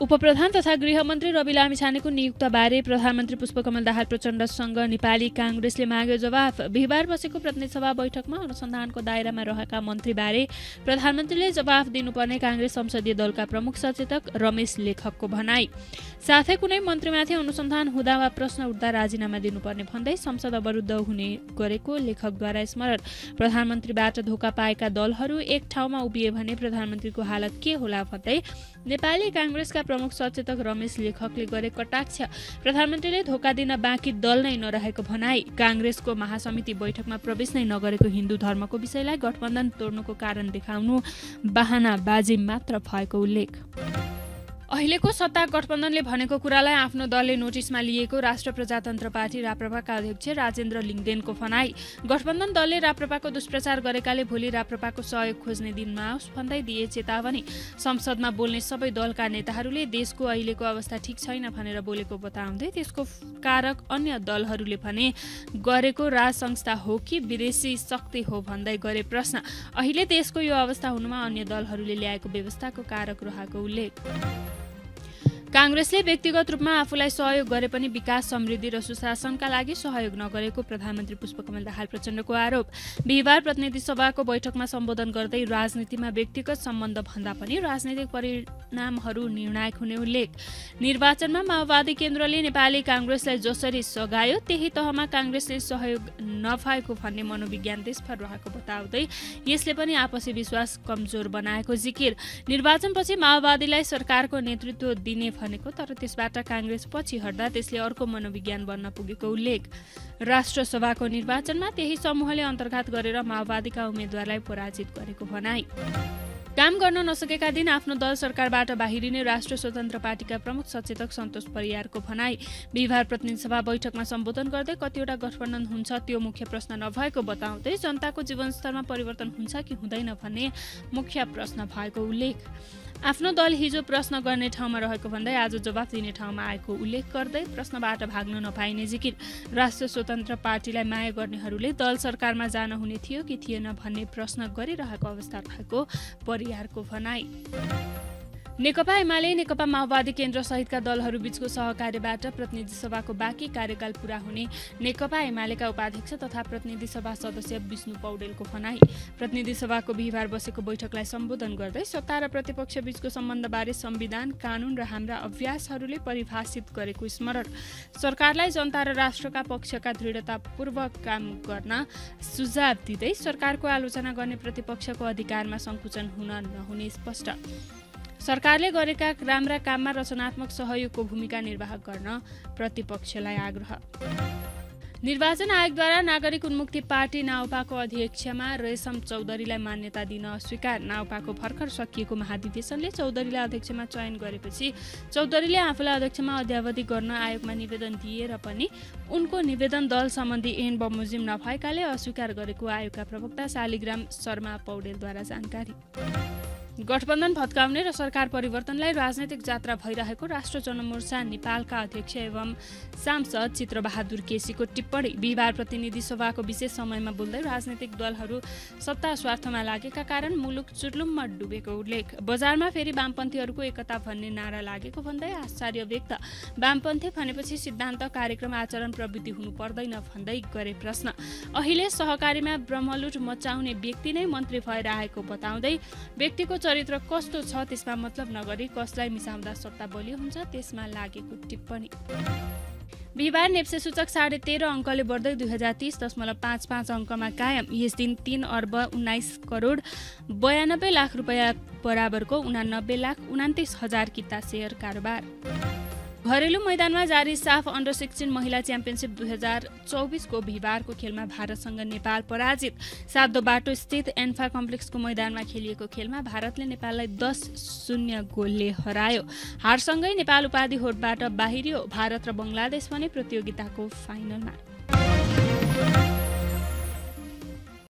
उपप्रधान तथा गृहमन्त्री रवि लामिछानेको नियुक्तबारे प्रधानमन्त्री पुष्पकमल दाहाल प्रचण्डसँग नेपाली काङ्ग्रेसले माग्यो जवाफ। बिहिबार बसेको प्रतिनिधि सभा बैठकमा अनुसन्धानको दायरामा रहेका मन्त्रीबारे प्रधानमन्त्रीले जवाफ दिनुपर्ने काङ्ग्रेस संसदीय दलका प्रमुख सचेतक रमेश लेखकको भनाई। साथै कुनै मन्त्रीमाथि अनुसन्धान हुँदा वा प्रश्न उठ्दा राजीनामा दिनुपर्ने भन्दै संसद अवरुद्ध हुने गरेको लेखकद्वारा स्मरण। प्रधानमन्त्रीबाट धोका पाएका दलहरू एक ठाउँमा उभिए भने प्रधानमन्त्रीको हालत के होला भन्दै नेपाली काङ्ग्रेसका प्रमुख सचेतक रमेश लेखकले गरे कटाक्ष। प्रधानमन्त्रीले धोका दिन बाँकी दल नै नरहेको भनाई। काङ्ग्रेसको महासमिति बैठकमा प्रवेश नै नगरेको हिन्दू धर्मको विषयलाई गठबन्धन तोड्नुको कारण देखाउनु बहानाबाजी मात्र भएको उल्लेख। अहिलेको सत्ता गठबन्धनले भनेको कुरालाई आफ्नो दलले नोटिसमा लिएको राष्ट्र प्रजातन्त्र पार्टी राप्रपाका अध्यक्ष राजेन्द्र लिङ्गदेनको भनाई। गठबन्धन दलले राप्रपाको दुष्प्रचार गरेकाले भोलि राप्रपाको सहयोग खोज्ने दिन नआओस् भन्दै दिए चेतावनी। संसदमा बोल्ने सबै दलका नेताहरूले देशको अहिलेको अवस्था ठिक छैन भनेर बोलेको बताउँदै त्यसको कारक अन्य दलहरूले भने गरेको राज संस्था हो कि विदेशी शक्ति हो भन्दै गरे प्रश्न। अहिले देशको यो अवस्था हुनुमा अन्य दलहरूले ल्याएको व्यवस्थाको कारक रहेको उल्लेख। काङ्ग्रेसले व्यक्तिगत रूपमा आफूलाई सहयोग गरे पनि विकास समृद्धि र सुशासनका लागि सहयोग नगरेको प्रधानमन्त्री पुष्पकमल दाहाल प्रचण्डको आरोप। बिहिबार प्रतिनिधि सभाको बैठकमा सम्बोधन गर्दै राजनीतिमा व्यक्तिगत सम्बन्ध भन्दा पनि राजनैतिक परिणामहरू निर्णायक हुने उल्लेख। निर्वाचनमा माओवादी केन्द्रले नेपाली काङ्ग्रेसलाई जसरी सघायो त्यही तहमा काङ्ग्रेसले सहयोग नभएको भन्ने मनोविज्ञान देशभर रहेको बताउँदै यसले पनि आपसी विश्वास कमजोर बनाएको जिकिर। निर्वाचनपछि माओवादीलाई सरकारको नेतृत्व दिने भनेको तर त्यसबाट काङ्ग्रेस पछि हट्दा त्यसले अर्को मनोविज्ञान बन्न पुगेको उल्लेख। राष्ट्र सभाको निर्वाचनमा त्यही समूहले अन्तर्घात गरेर माओवादीका उम्मेद्वारलाई पराजित गरेको भनाई। काम गर्न नसकेका दिन आफ्नो दल सरकारबाट बाहिरिने राष्ट्र स्वतन्त्र पार्टीका प्रमुख सचेतक सन्तोष परियारको भनाई। बिहिबार प्रतिनिधि सभा बैठकमा सम्बोधन गर्दै कतिवटा गठबन्धन हुन्छ त्यो मुख्य प्रश्न नभएको बताउँदै जनताको जीवनस्तरमा परिवर्तन हुन्छ कि हुँदैन भन्ने मुख्य प्रश्न भएको उल्लेख। आफ्नो दल हिजो प्रश्न गर्ने ठाउँमा रहेको भन्दै आज जवाफ दिने ठाउँमा आएको उल्लेख गर्दै प्रश्नबाट भाग्न नपाइने जिकिर। राष्ट्र स्वतन्त्र पार्टीलाई माया गर्नेहरूले दल सरकारमा जान हुने थियो कि थिएन भन्ने प्रश्न गरिरहेको अवस्था रहेको परियारको भनाई। नेकपा एमाले नेकपा माओवादी केन्द्र सहितका दलहरू बीचको सहकार्यबाट प्रतिनिधि सभाको बाँकी कार्यकाल पूरा हुने नेकपा एमालेका उपाध्यक्ष तथा प्रतिनिधि सभा सदस्य विष्णु पौडेलको भनाई। प्रतिनिधि सभाको बिहिबार बसेको बैठकलाई सम्बोधन गर्दै सत्ता र प्रतिपक्ष बीचको सम्बन्धबारे संविधान कानून र हाम्रा अभ्यासहरूले परिभाषित गरेको स्मरण। सरकारलाई जनता र राष्ट्रका पक्षका दृढतापूर्वक काम गर्न सुझाव दिँदै सरकारको आलोचना गर्ने प्रतिपक्षको अधिकारमा संकुचन हुन नहुने स्पष्ट। सरकारले गरेका राम्रा काममा रचनात्मक सहयोगको भूमिका निर्वाह गर्न प्रतिपक्षलाई आग्रह। निर्वाचन आयोगद्वारा नागरिक उन्मुक्ति पार्टी नाउपाको अध्यक्षमा रेशम चौधरीलाई मान्यता दिन अस्वीकार। नाउपाको भर्खर सकिएको महाधिवेशनले चौधरीलाई अध्यक्षमा चयन गरेपछि चौधरीले आफूलाई अध्यक्षमा अद्यावधि गर्न आयोगमा निवेदन दिएर पनि उनको निवेदन दल सम्बन्धी ऐन बमोजिम नभएकाले अस्वीकार गरेको आयोगका प्रवक्ता शालिग्राम शर्मा पौडेलद्वारा जानकारी। गठबन्धन भत्काउने र सरकार परिवर्तनलाई राजनैतिक जात्रा भइरहेको राष्ट्र जनमोर्चा नेपालका अध्यक्ष एवं सांसद चित्रबहादुर केसीको टिप्पणी। बिहिबार प्रतिनिधि सभाको विशेष समयमा बोल्दै राजनैतिक दलहरू सत्ता स्वार्थमा लागेका कारण मुलुक चुर्लुममा डुबेको उल्लेख। बजारमा फेरि वामपन्थीहरूको एकता भन्ने नारा लागेको भन्दै आश्चर्य व्यक्त। वामपन्थी भनेपछि सिद्धान्त कार्यक्रम आचरण प्रवृत्ति हुनु पर्दैन भन्दै गरे प्रश्न। अहिले सहकारीमा ब्रह्मलुट मचाउने व्यक्ति नै मन्त्री भएर आएको बताउँदै व्यक्तिको चरित्र कस्तो छ त्यसमा मतलब नगरी कसलाई मिसाउँदा सत्ता बलियो हुन्छ त्यसमा लागेको टिप्पणी। बिहिबार नेप्से सूचक 13.5 अङ्कले बढ्दै 2030.55 अङ्कमा कायम। यस दिन 3 अर्ब 19 करोड 92 लाख रुपियाँ बराबरको 89,29,000 किता सेयर कारोबार। घरेलु मैदानमा जारी साफ अन्डर 16 महिला च्याम्पियनसिप 2024 को बिहिबारको खेलमा भारतसँग नेपाल पराजित। सातो बाटो स्थित एन्फा कम्प्लेक्सको मैदानमा खेलिएको खेलमा भारतले नेपाललाई 10-0 गोलले हरायो। हारसँगै नेपाल उपाधि होडबाट बाहिरियो। भारत र बङ्गलादेश भने प्रतियोगिताको फाइनलमा।